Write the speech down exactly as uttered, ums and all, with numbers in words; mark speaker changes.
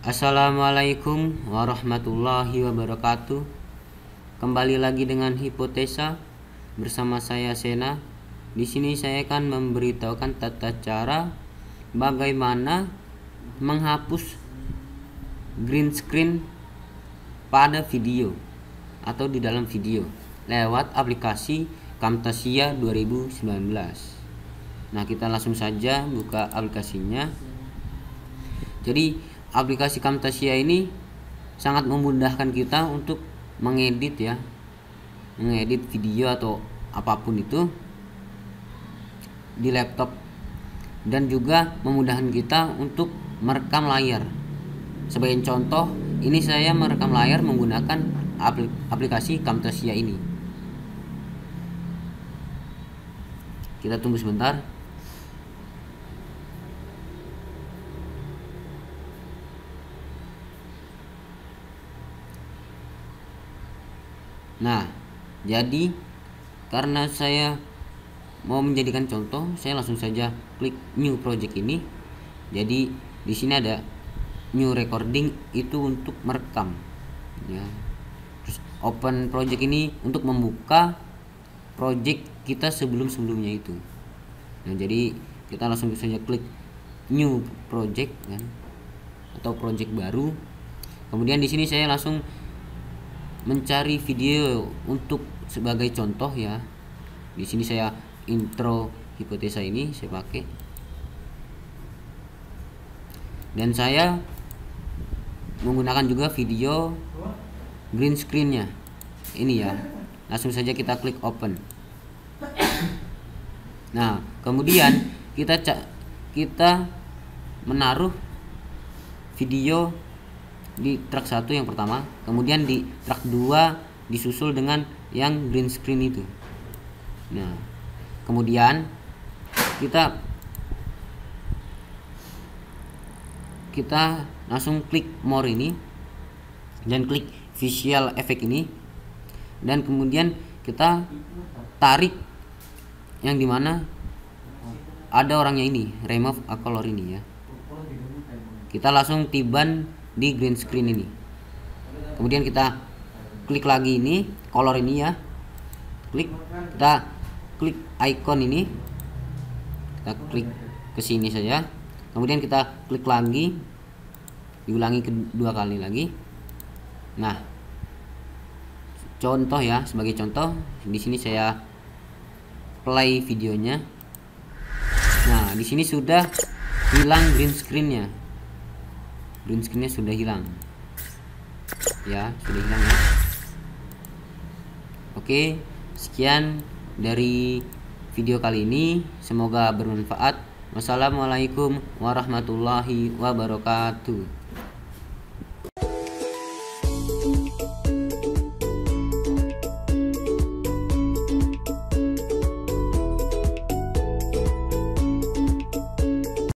Speaker 1: Assalamualaikum warahmatullahi wabarakatuh. Kembali lagi dengan hipotesa bersama saya Sena. Di sini saya akan memberitahukan tata cara bagaimana menghapus green screen pada video atau di dalam video lewat aplikasi Camtasia dua ribu sembilan belas. Nah, kita langsung saja buka aplikasinya. Jadi aplikasi Camtasia ini sangat memudahkan kita untuk mengedit ya, mengedit video atau apapun itu di laptop, dan juga memudahkan kita untuk merekam layar. Sebagai contoh, ini saya merekam layar menggunakan aplikasi Camtasia ini. Kita tunggu sebentar. Nah, jadi karena saya mau menjadikan contoh, saya langsung saja klik new project ini. Jadi di sini ada new recording, itu untuk merekam ya. Terus open project ini untuk membuka project kita sebelum-sebelumnya itu. Nah, jadi kita langsung saja klik new project kan, atau project baru. Kemudian di sini saya langsung mencari video untuk sebagai contoh ya. Di sini saya intro hipotesa ini saya pakai, dan saya menggunakan juga video green screennya ini ya. Langsung saja kita klik open. Nah, kemudian kita kita menaruh video di track satu yang pertama, kemudian di track dua disusul dengan yang green screen itu. Nah, kemudian kita kita langsung klik more ini dan klik visual effect ini, dan kemudian kita tarik yang dimana ada orangnya ini, remove a color ini ya. Kita langsung tiban di green screen ini. Kemudian kita klik lagi ini, color ini ya. Klik, kita klik icon ini. Kita klik ke sini saja. Kemudian kita klik lagi. Diulangi kedua kali lagi. Nah, contoh ya, sebagai contoh di sini saya play videonya. Nah, di sini sudah hilang green screennya. Green screennya sudah hilang ya, sudah hilang ya. Oke, sekian dari video kali ini, semoga bermanfaat. Wassalamualaikum warahmatullahi wabarakatuh.